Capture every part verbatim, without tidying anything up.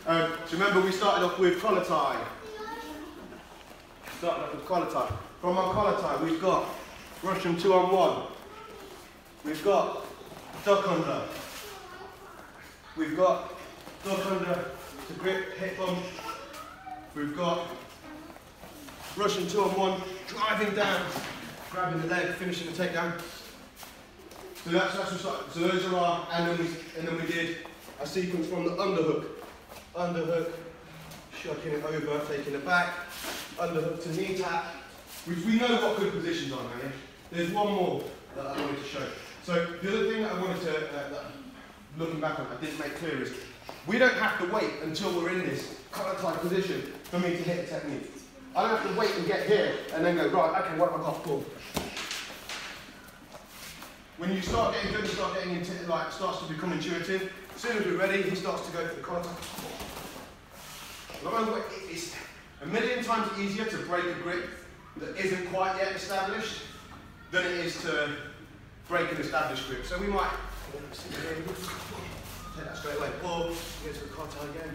Um, so remember we started off with collar tie. Started off with collar tie. From our collar tie we've got Russian two on one. We've got duck under. We've got duck under to grip, hip bump. We've got Russian two on one, driving down, grabbing the leg, finishing the takedown. So that's, that's what's, so those are our, and then we, and then we did a sequence from the underhook. Underhook, shucking it over, taking it back, underhook to knee tap, which we know what good positions are now. There's one more that I wanted to show. So the other thing that I wanted to, uh, that, looking back on, I didn't make clear is, we don't have to wait until we're in this collar tie position for me to hit the technique. I don't have to wait and get here and then go, right, okay, what have I got? Cool. When you start getting good and start getting into it, like, starts to become intuitive, as soon as we're ready, he starts to go for the collar tie. It's a million times easier to break a grip that isn't quite yet established than it is to break an established grip. So we might take that straight away, pull, get to the collar tie again.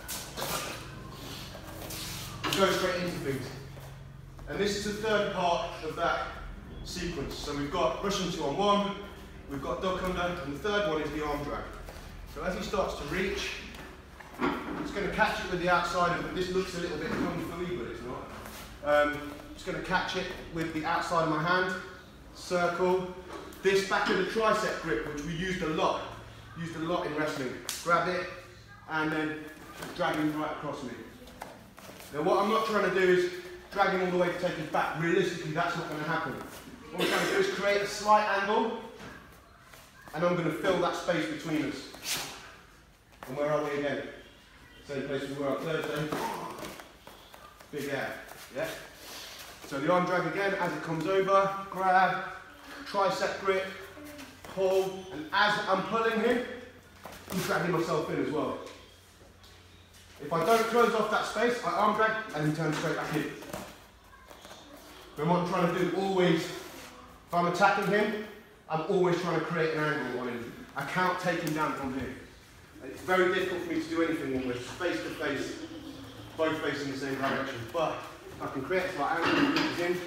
Go straight into things. And this is the third part of that sequence. So we've got Russian two on one, we've got duck under, and the third one is the arm drag. So as he starts to reach, it's going to catch it with the outside of it. This looks a little bit kung fu-y, but it's not. Um, it's going to catch it with the outside of my hand, circle. This back of the tricep grip, which we used a lot, used a lot in wrestling. Grab it, and then drag him right across me. Now what I'm not trying to do is drag him all the way to take his back. Realistically, that's not going to happen. What I'm trying to do is create a slight angle, and I'm going to fill that space between us. And where are we again? Same place we were on Thursday. Big air, yeah? So the arm drag again, as it comes over, grab, tricep grip, pull, and as I'm pulling him, I'm dragging myself in as well. If I don't close off that space, I arm drag and then turn straight back in. But what I'm trying to do always, if I'm attacking him, I'm always trying to create an angle on him. I can't take him down from here. It's very difficult for me to do anything when we're face to face, both facing the same direction. But I can create a slight angle and reach in.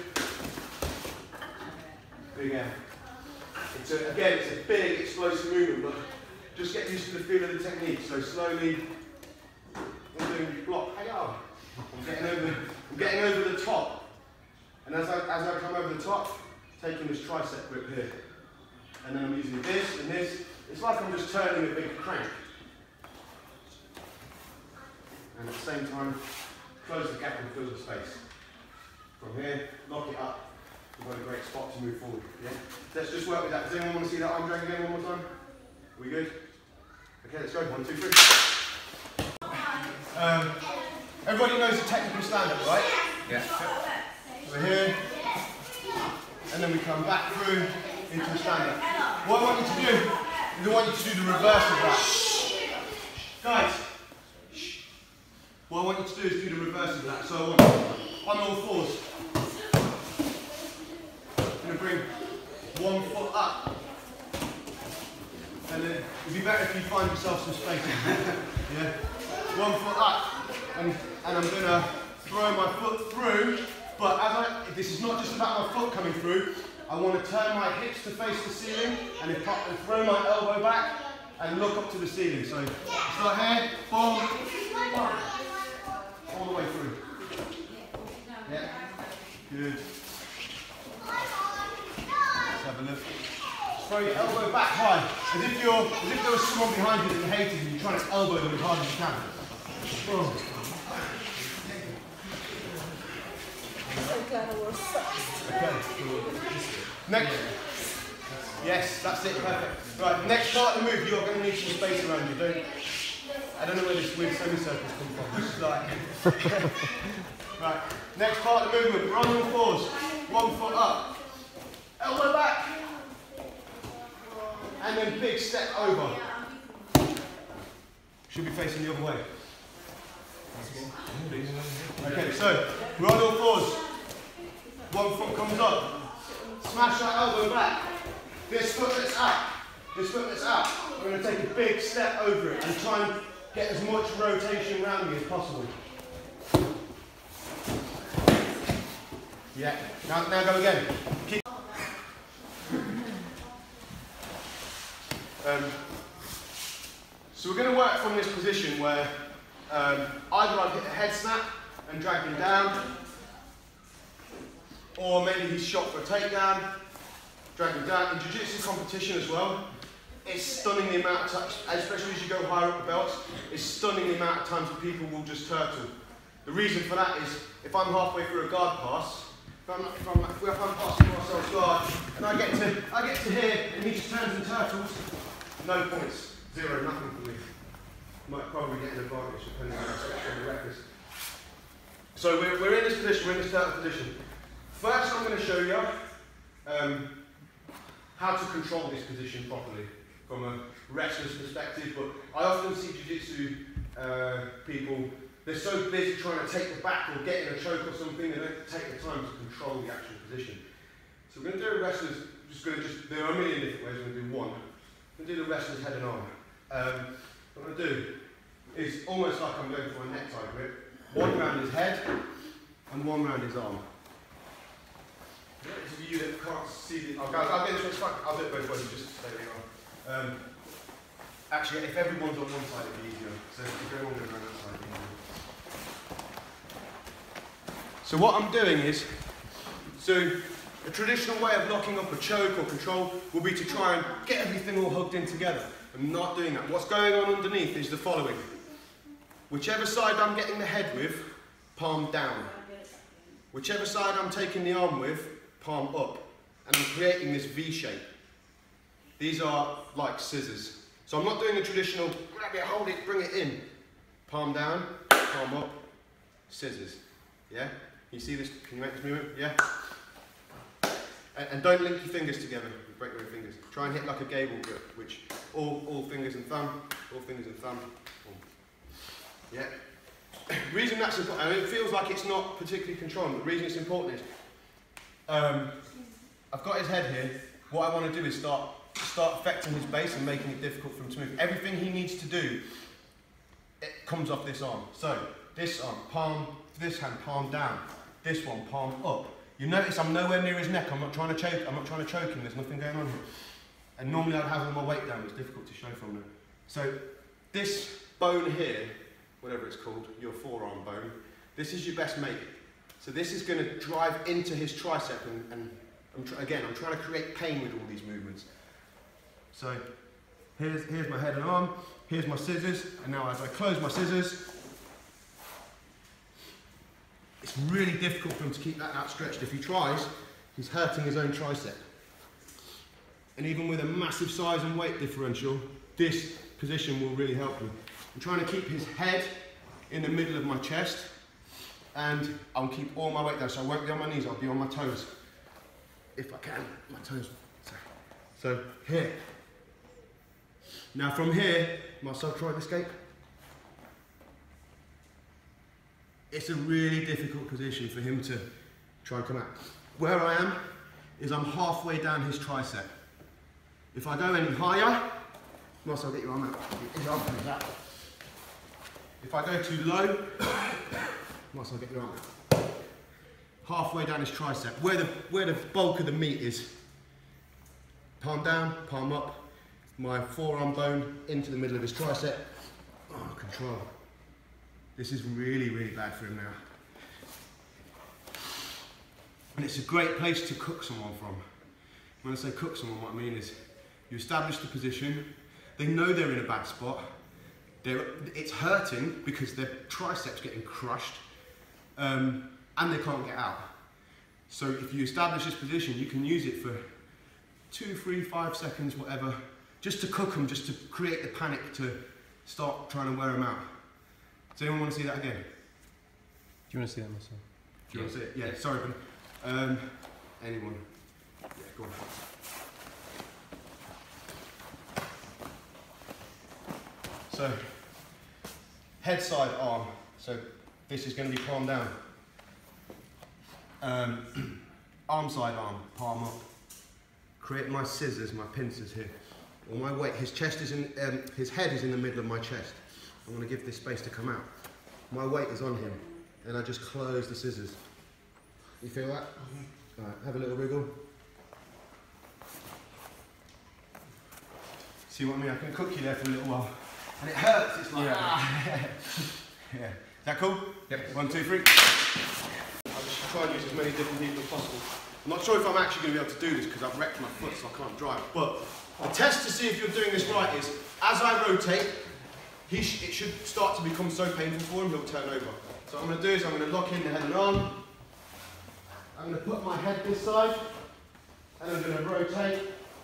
Big air. It's a, again, it's a big explosive movement, but just get used to the feel of the technique. So slowly, I'm doing block. Hey, oh. I'm getting over, I'm getting over the top, and as I as I come over the top, taking this tricep grip here, and then I'm using this and this. It's like I'm just turning a big crank, and at the same time, close the gap and fill the space. From here, lock it up. We've got a great spot to move forward. Yeah. Let's just work with that. Does anyone want to see that arm drag again one more time? Are we good? Okay, let's go. One, two, three. Um, everybody knows the technical stand-up, right? Yeah. We're here, and then we come back through into a stand-up. What I want you to do is I want you to do the reverse of that. Guys, what I want you to do is do the reverse of that. So I want, on all fours, I'm going to bring one foot up, and then it'd be better if you find yourself some space. Yeah. One foot up, and, and I'm going to throw my foot through, but as I, this is not just about my foot coming through, I want to turn my hips to face the ceiling, and, if, and throw my elbow back, and look up to the ceiling. So, start here, boom, boom, all the way through. Yeah, good. Let's have a look. Throw your elbow back high, as if you're, as if there was someone behind you that you hated, and you're trying to elbow them as hard as you can. Oh. Okay. Next. Yes, that's it. Perfect. Right. Next part of the move, you're going to need some space around you. Don't. I don't know where this weird semicircles come from. Just like. Right. Next part of the movement. We're on all fours. One foot up. Elbow back. And then big step over. Should be facing the other way. Okay, so we're on all fours. One foot comes up. Smash that elbow back. This foot that's out. This foot that's out. We're going to take a big step over it and try and get as much rotation around you as possible. Yeah, now, now go again. Keep. Um, so we're going to work from this position where um, either I've hit a head snap and drag him down, or maybe he's shot for a takedown, drag him down. In jiu-jitsu competition as well, it's stunning the amount of times, especially as you go higher up the belts, it's stunning the amount of times that people will just turtle. The reason for that is, if I'm halfway through a guard pass, if I'm, if I'm, if I'm passing myself guard, and I get to, I get to here, and he just turns and turtles, no points, zero, nothing for me. Might probably get an advantage depending on the records. So we're, we're in this position, we're in this turtle position. First, I'm going to show you um, how to control this position properly from a wrestler's perspective. But I often see jiu-jitsu uh, people, they're so busy trying to take the back or get in a choke or something, they don't take the time to control the actual position. So we're going to do a wrestler's, just going to just, there are a million different ways, we're going to do one. I'm going to do the wrestler's head and arm. Um, what I'm going to do is almost like I'm going for a necktie grip. One round is head and one round is arm. For you that can't see the, I'll, go, I'll get this one front, I'll do it both ways, just stay where you are. Um, actually, if everyone's on one side, it'd be easier. So if everyone goes around that side, it'd be easier. So what I'm doing is, so a traditional way of locking up a choke or control will be to try and get everything all hugged in together. I'm not doing that. What's going on underneath is the following. Whichever side I'm getting the head with, palm down. Whichever side I'm taking the arm with, palm up. And I'm creating this V shape. These are like scissors. So I'm not doing a traditional, grab it, hold it, bring it in. Palm down, palm up, scissors. Yeah? You see this? Can you make this movement? Yeah? And, and don't link your fingers together. You break your fingers. Try and hit like a gable grip, which all, all fingers and thumb, all fingers and thumb. Yeah? The reason that's important, and it feels like it's not particularly controlling, but the reason it's important is, um, I've got his head here. What I want to do is start, start affecting his base and making it difficult for him to move. Everything he needs to do, it comes off this arm. So, this arm, palm, this hand, palm down. This one, palm up. You notice I'm nowhere near his neck. I'm not trying to choke, I'm not trying to choke him. There's nothing going on here. And normally I'd have all my weight down. It's difficult to show from there. So, this bone here, whatever it's called, your forearm bone, this is your best mate. So this is going to drive into his tricep, and, and I'm tr again, I'm trying to create pain with all these movements. So here's, here's my head and arm, here's my scissors, and now as I close my scissors, it's really difficult for him to keep that outstretched. If he tries, he's hurting his own tricep. And even with a massive size and weight differential, this position will really help him. I'm trying to keep his head in the middle of my chest, and I'll keep all my weight down, so I won't be on my knees, I'll be on my toes. If I can, my toes. So, here. Now from here, Marcel, try and escape. It's a really difficult position for him to try and come out. Where I am, is I'm halfway down his tricep. If I go any higher, Marcel, get your arm out. His arm comes out. If I go too low, Marcel, get your arm out. Halfway down his tricep, where the, where the bulk of the meat is. Palm down, palm up, my forearm bone into the middle of his tricep. Oh, control. This is really, really bad for him now. And it's a great place to cook someone from. When I say cook someone, what I mean is you establish the position, they know they're in a bad spot, they're, it's hurting because their triceps getting crushed, um, and they can't get out. So if you establish this position, you can use it for two, three, five seconds, whatever, just to cook them, just to create the panic to start trying to wear them out. Does anyone want to see that again? Do you want to see that myself? Do you yeah. want to see it? Yeah, sorry, but um, anyone? Yeah, go on. So, head side arm. So this is going to be palm down. Um, arm side arm, palm up. Create my scissors, my pincers here. All my weight. His chest is in. Um, his head is in the middle of my chest. I'm going to give this space to come out. My weight is on him, and I just close the scissors. You feel that? Mm-hmm. All right, have a little wriggle. See what I mean? I can cook you there for a little while. And it hurts, it's like, yeah. Ah. Yeah. Is that cool? Yep. One, two, three. I'll just try and use as many different people as possible. I'm not sure if I'm actually going to be able to do this because I've wrecked my foot, so I can't drive. But the test to see if you're doing this right is, as I rotate, he sh it should start to become so painful for him, he'll turn over. So what I'm going to do is I'm going to lock in the head and arm. I'm going to put my head this side, and I'm going to rotate.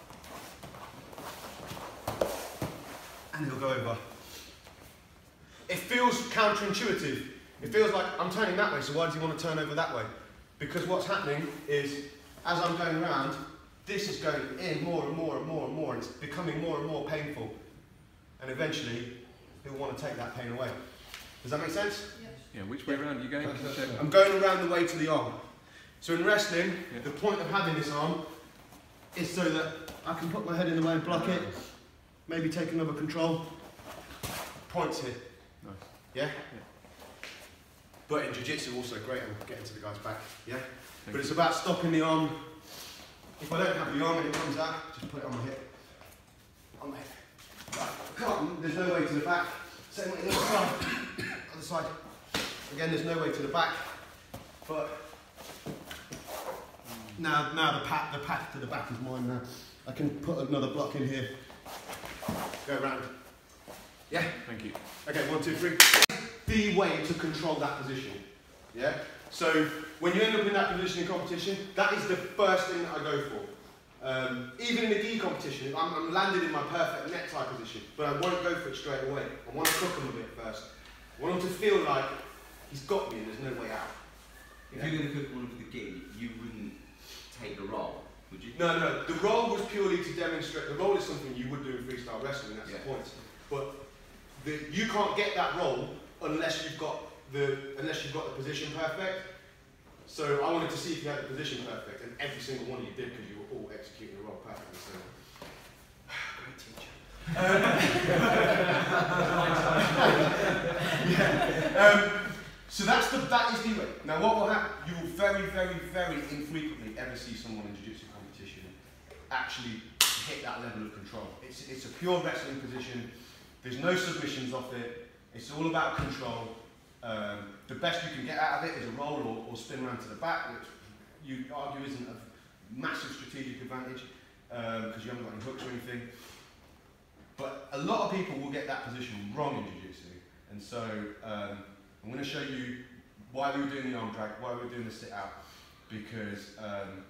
And he'll go over. It feels counterintuitive. It feels like I'm turning that way, so why does he want to turn over that way? Because what's happening is, as I'm going around, this is going in more and more and more and more, and it's becoming more and more painful. And eventually, he'll want to take that pain away. Does that make sense? Yes. Yeah, which way around are you going? I'm going around the way to the arm. So in wrestling, yeah. the point of having this arm is so that I can put my head in the way and block it, maybe take another control. Points here. Nice. Yeah? Yeah. But in jiu-jitsu also great, I'm getting to the guy's back. Yeah? Thank but you. it's about stopping the arm. If I don't have the arm and it comes out, just put it on my hip. On my hip. Right. Come on, there's no way to the back. Same way to the other side. Other side. Again, there's no way to the back. But now, now the path, the path to the back is mine now. I can put another block in here. Go around. Yeah? Thank you. Okay, one, two, three. The way to control that position. Yeah? So, when you end up in that position in competition, that is the first thing that I go for. Um, even in the gi competition, I'm, I'm landed in my perfect necktie position, but I won't go for it straight away. I want to cook him a bit first. I want him to feel like he's got me and there's no way out. If you're going to cook one with the gi, you wouldn't take the roll, would you? No, no, the roll was purely to demonstrate, the roll is something you would do in freestyle wrestling, that's yeah. the point. But the, you can't get that roll unless you've got the unless you've got the position perfect. So I wanted to see if you had the position perfect, and every single one of you did because you were all executing the roll perfectly. So great teacher. Um, yeah. um, so that's the that is the way. Now what will happen? You will very, very, very infrequently ever see someone in jiu-jitsu competition actually hit that level of control. It's it's a pure wrestling position. There's no submissions off it. It's all about control. Um, the best you can get out of it is a roll or, or spin around to the back, which you argue isn't a massive strategic advantage because um, you haven't got any hooks or anything. But a lot of people will get that position wrong in jiu-jitsu, and so um, I'm going to show you why we were doing the arm drag, why we were doing the sit out, because um,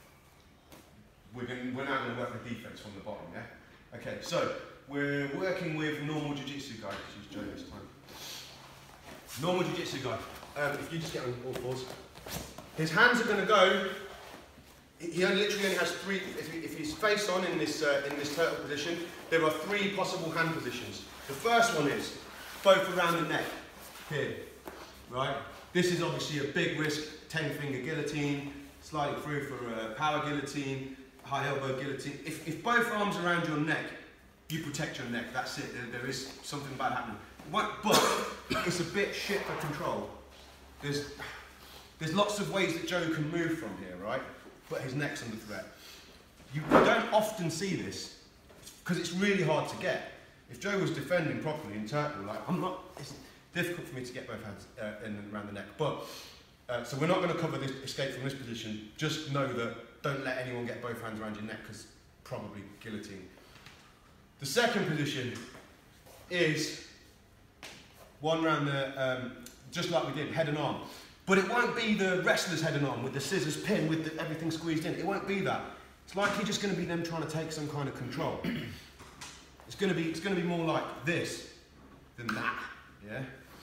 we're, going, we're now going to work the defense from the bottom. Yeah. Okay. So we're working with normal jiu-jitsu guy, because he's Joe this time. Normal jiu-jitsu guy. Um, if you just get on all fours, his hands are going to go. He only literally only has three. If, he, if he's face on in this uh, in this turtle position, there are three possible hand positions. The first one is both around the neck, here, right. This is obviously a big risk. Ten finger guillotine, sliding through for a power guillotine, high elbow guillotine. If if both arms are around your neck, you protect your neck. That's it. There, there is something bad happening. But it's a bit shit for control. There's, there's lots of ways that Joe can move from here, right? But his neck's under threat. You don't often see this because it's really hard to get. If Joe was defending properly in turtle, like I'm not, it's difficult for me to get both hands uh, in and around the neck. But uh, so we're not going to cover this escape from this position. Just know that don't let anyone get both hands around your neck because probably guillotine. The second position is one round the, um, just like we did, head and arm. But it won't be the wrestler's head and arm with the scissors pin with the, everything squeezed in. It won't be that. It's likely just going to be them trying to take some kind of control. It's going to be, it's going to be more like this than that, yeah?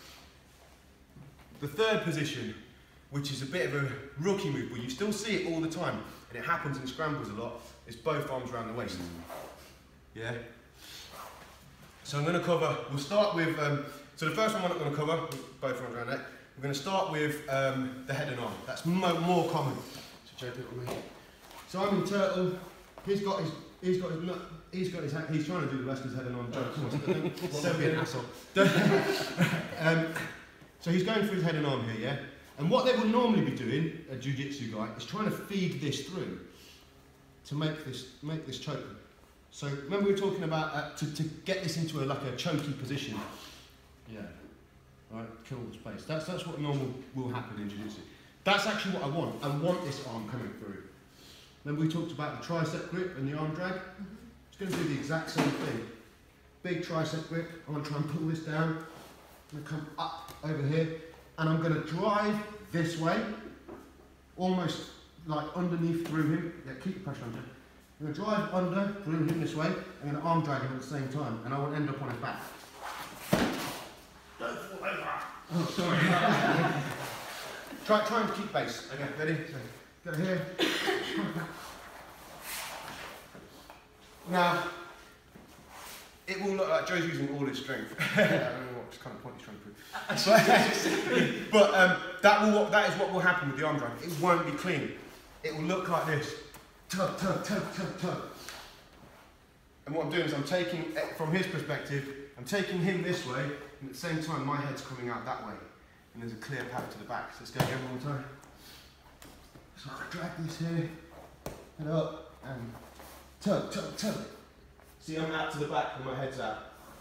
The third position, which is a bit of a rookie move, but you still see it all the time, and it happens in scrambles a lot, is both arms around the waist, yeah? So I'm going to cover, we'll start with, um, so the first one we're not going to cover, both arms around the neck. We're going to start with um, the head and arm. That's mo more common. So Joe, do it with me. So I'm in turtle. He's got his he's got his nut, he's got his hand, he's trying to do the rest of his head and arm jokes. Don't be an asshole. um, so he's going through his head and arm here, yeah? And what they will normally be doing, a jiu-jitsu guy, is trying to feed this through to make this make this choke. So remember we were talking about uh, to, to get this into a, like a choky position. Yeah. Right, kill the space. That's that's what normal will happen in jiu-jitsu. That's actually what I want. I want this arm coming through. Remember we talked about the tricep grip and the arm drag? It's going to do the exact same thing. Big tricep grip. I'm going to try and pull this down. I'm going to come up over here, and I'm going to drive this way, almost like underneath through him. Yeah, keep the pressure on him. I'm going to drive under through him this way. I'm going to arm drag him at the same time, and I will end up on his back. Don't fall over. Oh, sorry. try, try and keep base. Okay, ready? So, go here. Now, it will look like Joe's using all his strength. I don't know what kind of point he's trying to prove. But um, that, will, that is what will happen with the arm drag. It won't be clean. It will look like this. Tug, tug, tug, tug, tug. And what I'm doing is I'm taking, from his perspective, I'm taking him this way, and at the same time my head's coming out that way. And there's a clear path to the back. So let's go again one more time. So I drag this here, and up, and tug, tug, tug. See, I'm out to the back and my head's out.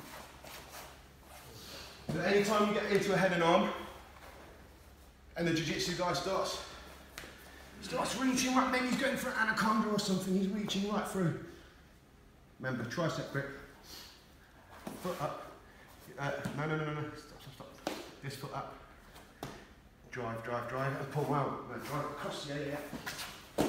So any time you get into a head and arm, and the jiu-jitsu guy starts, starts reaching right, maybe he's going for an anaconda or something, he's reaching right through. Remember, tricep grip. Foot up. Uh, no, no, no, no, no. Stop, stop, stop. This foot up. Drive, drive, drive. And pull out. No, drive across. Yeah, yeah.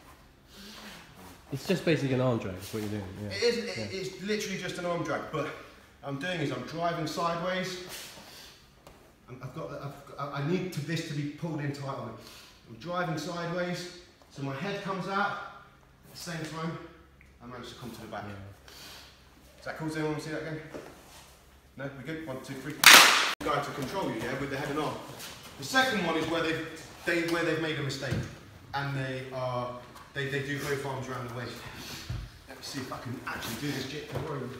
It's just basically an arm drag, is what you're doing. Yeah. It is. It, yeah. It's literally just an arm drag. But what I'm doing is I'm driving sideways. And I've got. I've got I need to, this to be pulled in tight on me. I'm driving sideways, so my head comes out. At the same time, I manage to come to the back. Yeah. Is that cool? Does anyone want to see that again? No? We good? One, two, three. Guy to control you, yeah, with the head and arm. The second one is where they've, they, where they've made a mistake. And they are, they, they do both arms around the waist. Let me see if I can actually do this jit.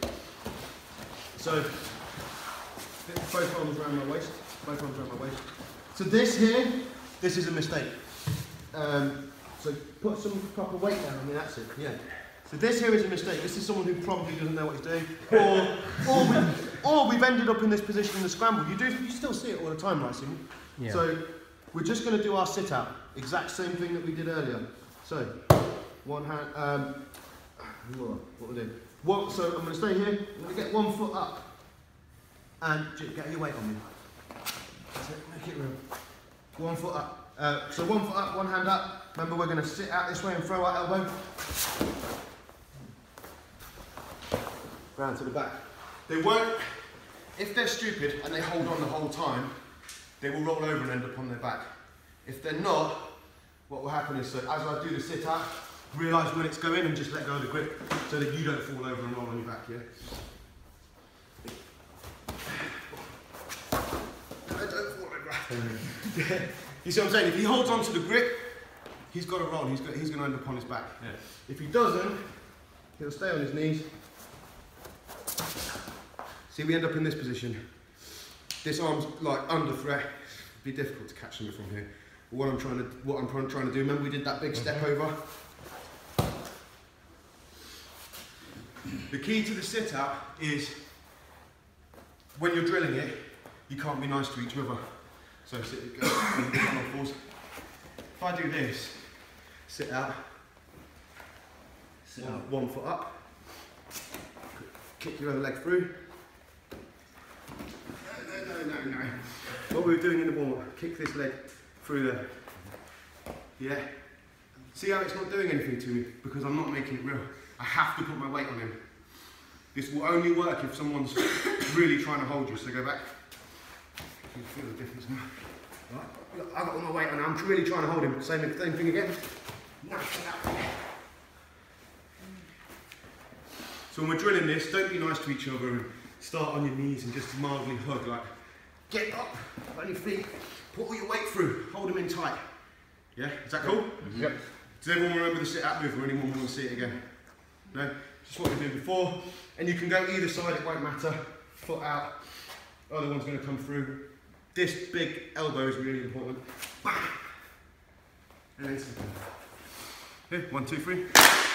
So, both arms around my waist. Both arms around my waist. So this here, this is a mistake. Um, so put some proper weight down on me, that's it, yeah. So this here is a mistake. This is someone who probably doesn't know what he's doing. Or, or, we've, or we've ended up in this position in the scramble. You do, you still see it all the time, right, Simon? Yeah. So we're just going to do our sit-out. Exact same thing that we did earlier. So, one hand, um, what we do? One, so I'm going to stay here. I'm going to get one foot up. And get your weight on me. That's it, make it real. One foot up. Uh, so one foot up, one hand up. Remember, we're going to sit out this way and throw our elbow. Round to the back. They won't, if they're stupid and they hold on the whole time, they will roll over and end up on their back. If they're not, what will happen is, so as I do the sit out, realise when it's going and just let go of the grip so that you don't fall over and roll on your back, yeah? I don't fall over. You see what I'm saying? If he holds on to the grip, he's got to roll, he's, got, he's going to end up on his back. Yeah. If he doesn't, he'll stay on his knees. See, we end up in this position. This arm's like under threat. It'd be difficult to catch something from here. But what I'm trying to, what I'm trying to do, remember we did that big step over? The key to the sit-out is, when you're drilling it, you can't be nice to each other. So sit, go, if I do this, sit out, sit out, one foot up, kick your other leg through. No, no, no, no. What we were doing in the warm-up, kick this leg through there. Yeah. See how it's not doing anything to me? Because I'm not making it real. I have to put my weight on him. This will only work if someone's really trying to hold you. So go back. You feel the difference now. Right. Look, I've got all my weight on. I'm really trying to hold him. Same, same thing again. So when we're drilling this, don't be nice to each other and start on your knees and just mildly hug. Like, get up on your feet, put all your weight through, hold them in tight. Yeah, is that cool? Mm-hmm. Yep. Does everyone remember the sit-out move, or anyone want to see it again? No, just what we did before. And you can go either side, it won't matter. Foot out, other one's going to come through. This big elbow is really important. And then second. Okay, one, two, three.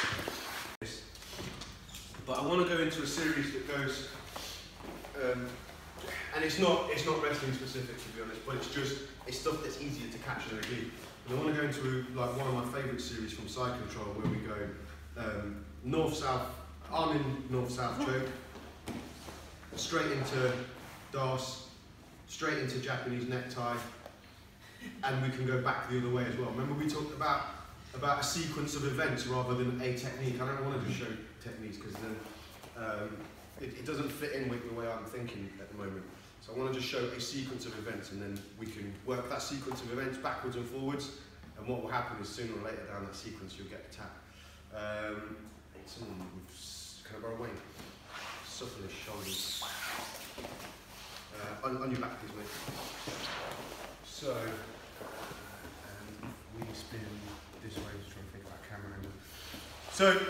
But I want to go into a series that goes, um, and it's not it's not wrestling specific to be honest, but it's just it's stuff that's easier to catch in a gi. And I want to go into like one of my favourite series from Side Control, where we go um, north south, arm in north south choke, straight into das, straight into Japanese necktie, and we can go back the other way as well. Remember we talked about about a sequence of events rather than a technique. I don't want to just show techniques because then um, it, it doesn't fit in with the way I'm thinking at the moment. So I want to just show a sequence of events, and then we can work that sequence of events backwards and forwards, and what will happen is sooner or later down that sequence you'll get a tap. Um, someone with kind of our way, soften his shoulders. Uh, on, on your back please mate. So, um, we spin this way to try and think about camera angle. So,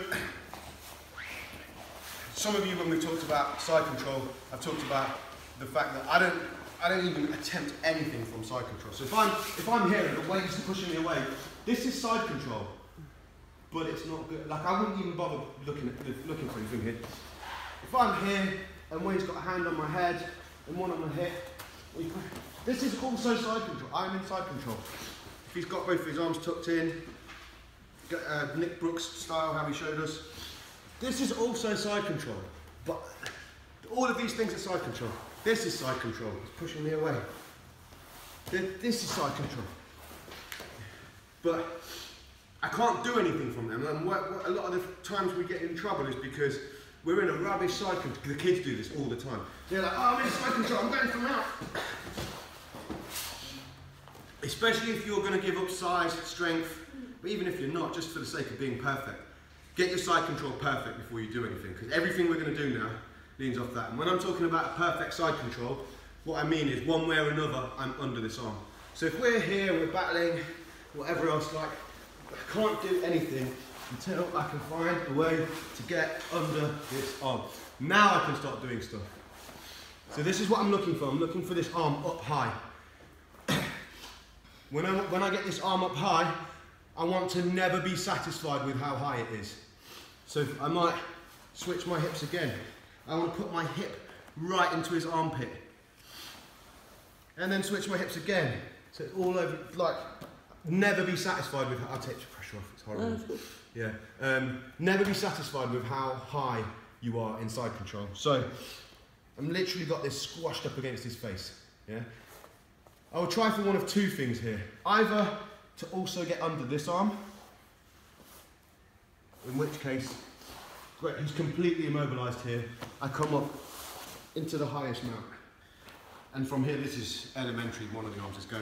some of you, when we've talked about side control, I've talked about the fact that I don't, I don't even attempt anything from side control. So if I'm, if I'm here and the weight is pushing me away, this is side control, but it's not good. Like I wouldn't even bother looking at, looking for anything here. If I'm here and Wayne's got a hand on my head and one on my hip, this is also side control. I'm in side control. If he's got both of his arms tucked in, uh, Nick Brooks style, how he showed us, this is also side control. But all of these things are side control. This is side control. It's pushing me away. This is side control. But I can't do anything from them. And what, what, a lot of the times we get in trouble is because we're in a rubbish side control. The kids do this all the time. They're like, oh, I'm in side control, I'm going from out. Especially if you're going to give up size, strength, but even if you're not, just for the sake of being perfect. Get your side control perfect before you do anything, because everything we're going to do now leans off that. And when I'm talking about a perfect side control, what I mean is one way or another, I'm under this arm. So if we're here, we're battling, whatever else, like, I can't do anything until I can find a way to get under this arm. Now I can start doing stuff. So this is what I'm looking for. I'm looking for this arm up high. When I, when I get this arm up high, I want to never be satisfied with how high it is. So I might switch my hips again. I want to put my hip right into his armpit. And then switch my hips again. So it's all over, like, never be satisfied with, I'll take the pressure off, it's horrible. Yeah, um, never be satisfied with how high you are in side control. So I'm literally got this squashed up against his face. Yeah, I will try for one of two things here. Either to also get under this arm, in which case, great, he's completely immobilized here. I come up into the highest mount. And from here, this is elementary, one of the arms is going.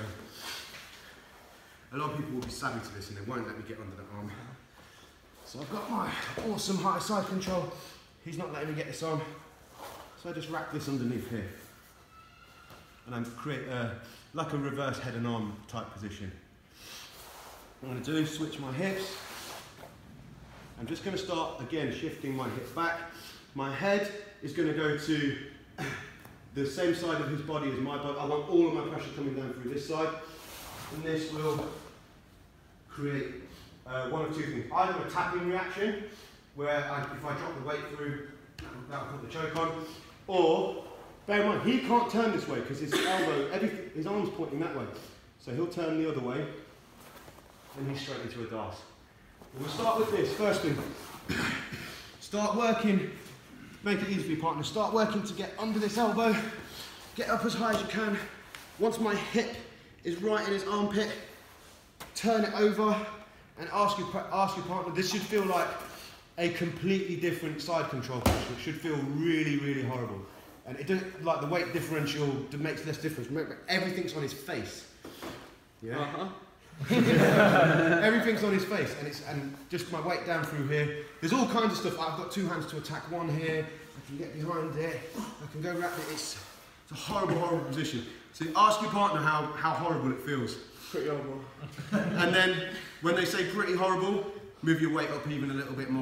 A lot of people will be savvy to this and they won't let me get under the arm. So I've got my awesome high side control. He's not letting me get this on. So I just wrap this underneath here. And I create a, like a reverse head and arm type position. What I'm going to do is switch my hips. I'm just going to start, again, shifting my hip back. My head is going to go to the same side of his body as my body. I want all of my pressure coming down through this side. And this will create uh, one of two things. Either a tapping reaction, where I, if I drop the weight through, that will put the choke on. Or, bear in mind, he can't turn this way because his elbow, everything, his arm's pointing that way. So he'll turn the other way, and he's straight into a das. We'll start with this, first thing. Start working, make it easy for your partner. Start working to get under this elbow, get up as high as you can. Once my hip is right in his armpit, turn it over and ask your, ask your partner. This should feel like a completely different side control pressure. It should feel really, really horrible. And it doesn't, like the weight differential makes less difference. Remember, everything's on his face. Yeah? Uh-huh. Everything's on his face, and it's and just my weight down through here. There's all kinds of stuff. I've got two hands to attack one here. I can get behind it. I can go wrap it. It's, it's a horrible, horrible position. So ask your partner how, how horrible it feels. Pretty horrible. And then when they say pretty horrible, move your weight up even a little bit more.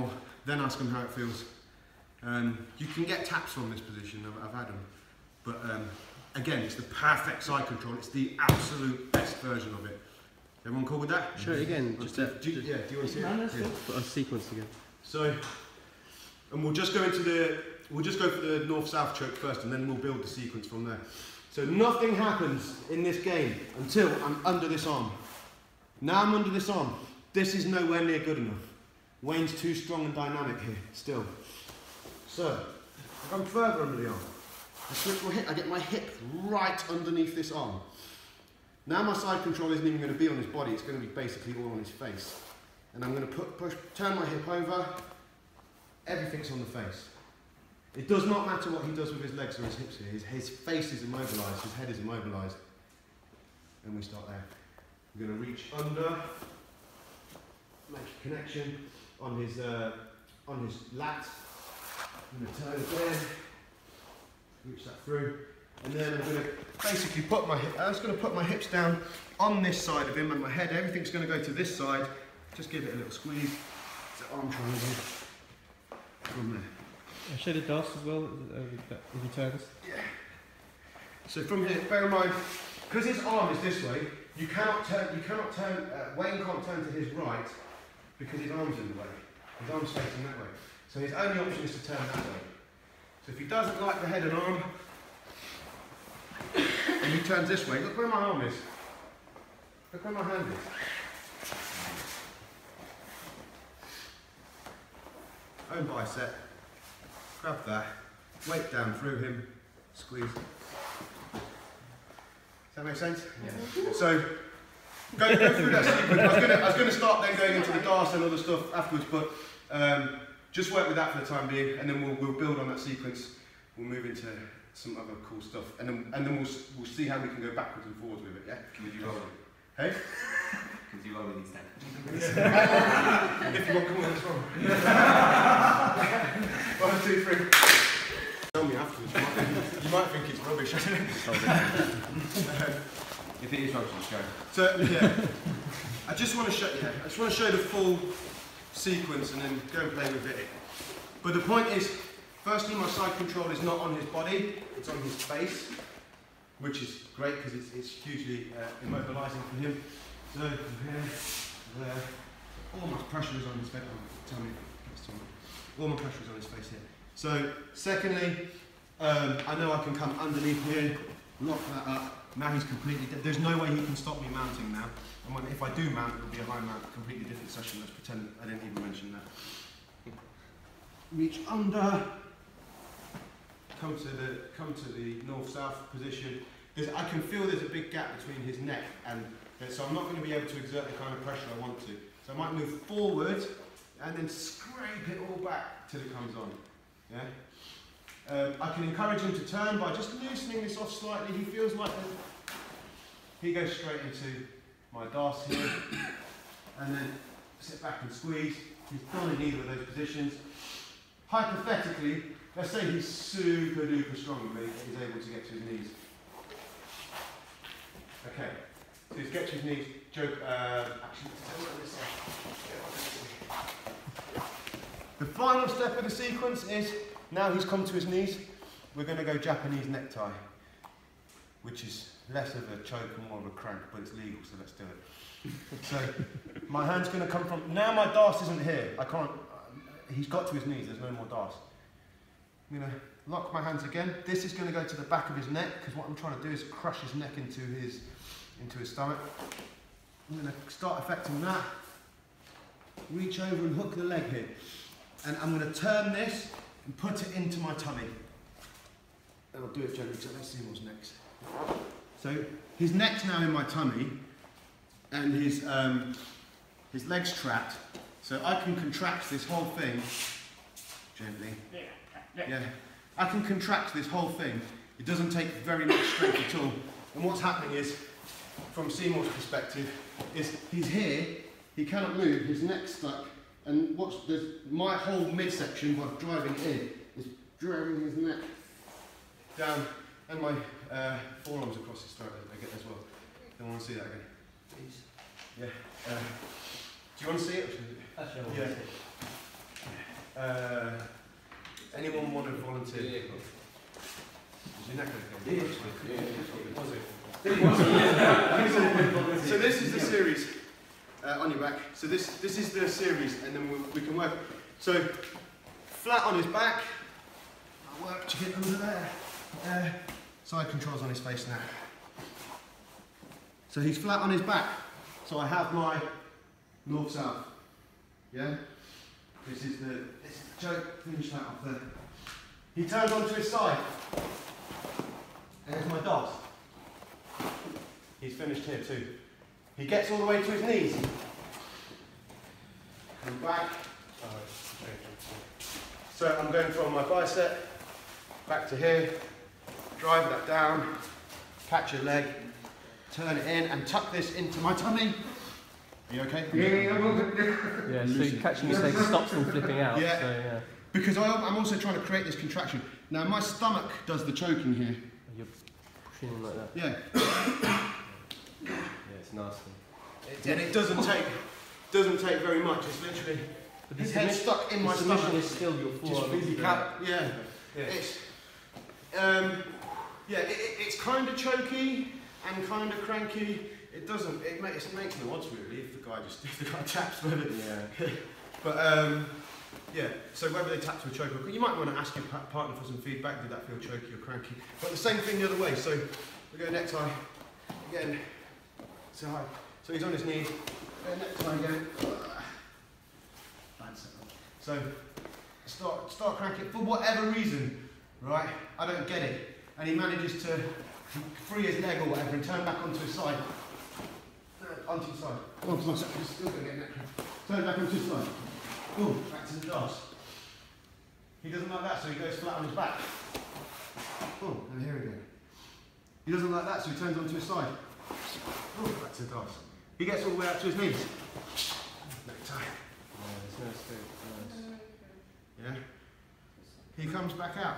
then ask them how it feels. Um, you can get taps from this position, I've, I've had them, but um, again, it's the perfect side control, it's the absolute best version of it. Everyone cool with that? Show it again, just a, do you, yeah, do you want to see it? Yeah. put a sequence together. So, and we'll just go into the, we'll just go for the north-south choke first, and then we'll build the sequence from there. So nothing happens in this game until I'm under this arm. Now I'm under this arm. This is nowhere near good enough. Wayne's too strong and dynamic here, still. So, if I'm further under the arm, I switch my hip, I get my hip right underneath this arm. Now my side control isn't even going to be on his body, it's going to be basically all on his face. And I'm going to put, push, turn my hip over, everything's on the face. It does not matter what he does with his legs or his hips here, his, his face is immobilised, his head is immobilised. And we start there. We're going to reach under, make a connection on his, uh, on his lat. I'm going to turn again, reach that through, and then I'm going to basically put my hip, I'm just going to put my hips down on this side of him, and my head, everything's going to go to this side. Just give it a little squeeze. It's an arm triangle from there. I show the D O S as well, if he turns. Yeah. So from here, bear in mind, because his arm is this way, you cannot turn, you cannot turn, uh, Wayne can't turn to his right because his arm's in the way. His arm's facing that way. So his only option is to turn that way. So if he doesn't like the head and arm, and he turns this way, look where my arm is. Look where my hand is. Own bicep. Grab that. Weight down through him. Squeeze. Does that make sense? Yeah. So go, go through that sequence. I was gonna, I was gonna start then going into the D O S and other stuff afterwards, but um, just work with that for the time being, and then we'll, we'll build on that sequence. We'll move into some other cool stuff, and then and then we'll we'll see how we can go backwards and forwards with it. Yeah. Can we do roll? Hey. Can we do roll with these then? If you want, come on, let's roll. One, two, three. Tell me afterwards. You might, you might think it's rubbish. If it is rubbish, just go. So yeah, I just want to show yeah, I just want to show the full sequence and then go and play with it. But the point is, firstly, my side control is not on his body; it's on his face, which is great because it's, it's hugely uh, immobilising for him. So from here, there, all my pressure is on his face. Oh, tell me, tell me. All my pressure is on his face here. So, secondly, um, I know I can come underneath here, lock that up. Now he's completely dead. There's no way he can stop me mounting now. And when, if I do mount, it'll be a high mount, a completely different session. Let's pretend I didn't even mention that. Reach under. Come to the come to the north-south position. There's, I can feel there's a big gap between his neck and so I'm not going to be able to exert the kind of pressure I want to. So I might move forward and then scrape it all back till it comes on. Yeah. Um, I can encourage him to turn by just loosening this off slightly. He feels like the, he goes straight into my D O S here, and then sit back and squeeze. He's done in either of those positions. Hypothetically, let's say he's super duper strong and he's able to get to his knees. Okay, so he's get to his knees. Joke. Uh, actually, the final step of the sequence is now he's come to his knees. We're going to go Japanese necktie, which is less of a choke and more of a crank, but it's legal, so let's do it. So my hand's going to come from now. My D O S isn't here. I can't. He's got to his knees. There's no more D O S. I'm going to lock my hands again. This is going to go to the back of his neck because what I'm trying to do is crush his neck into his into his stomach. I'm going to start affecting that. Reach over and hook the leg here, and I'm going to turn this and put it into my tummy. And I'll do it gently. So let's see what's next. So his neck's now in my tummy, and his um, his leg's trapped. So I can contract this whole thing gently. Yeah, I can contract this whole thing. It doesn't take very much strength at all. And what's happening is, from Seymour's perspective, is he's here, he cannot move, his neck's stuck, and what's there's my whole midsection while driving in is dragging his neck down, and my uh, forearms across his throat as well. Don't want to see that again, please. Yeah. Uh, do you want to see it? That's your yeah. Uh, anyone want to volunteer? Yeah, Is your neck okay? Was it? So this is the series uh, on your back. So this this is the series, and then we, we can work. So flat on his back. I work to get under there. Uh, side controls on his face now. So he's flat on his back. So I have my north south. Yeah. This is the this is the choke. Finish that off there. He turns onto his side. There's my dot. He's finished here too. He gets all the way to his knees. Come back. So I'm going from my bicep back to here. Drive that down. Catch your leg. Turn it in and tuck this into my tummy. Are you okay? Yeah, yeah, so you're catching your leg stops them flipping out. Yeah. So, yeah. Because I'm also trying to create this contraction. Now my stomach does the choking here. You're pushing in like that. Yeah. Yeah, it's nasty. It, and it doesn't take doesn't take very much. It's literally But his the head's submission- stuck in the my submission stomach. is still your Just forearm. really into cap. Yeah. Yeah. It's um yeah. It, it, it's kind of choky and kind of cranky. It doesn't. It makes it makes no odds really if the guy just if the guy taps with it. Yeah. But um yeah. So whether they tap to a choke or you might want to ask your pa- partner for some feedback. Did that feel choky or cranky? But the same thing the other way. So we go necktie again. So high. So he's on his knees. Go necktie again. So start start cranking for whatever reason, right? I don't get it. And he manages to free his leg or whatever and turn back onto his side. Uh, onto his side. Oh, come on, he's still going to get neck cramp. Turn back onto his side. Boom, back to the dance. He doesn't like that, so he goes flat on his back. Boom, and here again. He doesn't like that, so he turns onto his side. Boom, back to the dance. He gets all the way up to his knees. Necktie. Yeah, there's no scope. Nice. Yeah. He comes back out.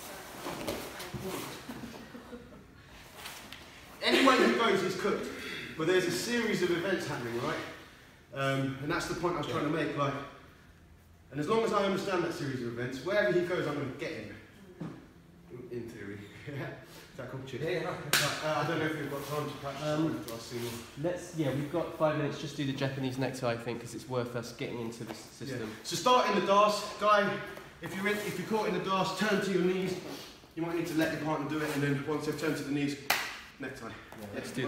Any way he goes, he's cooked. But there's a series of events happening, right? Um, and that's the point I was trying to make. Like, and as long as I understand that series of events, wherever he goes, I'm going to get him. In theory. Is that cool? Cheers. Yeah, yeah. Uh, I don't know if we've got time to practice. Um, I'll see you. Let's, yeah, we've got five minutes. Just do the Japanese necktie, I think, because it's worth us getting into this Yeah. system. So start in the dance, guy. If you're in, if you're caught in the dance, turn to your knees. You might need to let your partner do it, and then once they've turned to the knees, necktie. Yeah, let's do